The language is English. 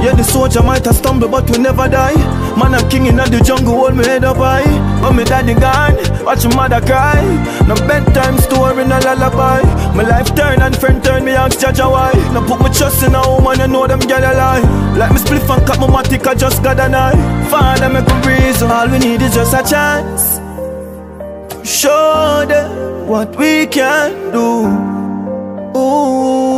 Yeah, the soldier might have stumbled, but we never die. Man, I'm king in the jungle, hold me head up high. But me daddy gone, watch my mother cry. No bedtime story, no lullaby. My life turn and friend turn, me ask Jaja why. Now put my trust in a woman, you know them girl a lie. Like me spliff and cut my matic, I just got an eye. Father make a reason, all we need is just a chance to show them what we can do. Ooh.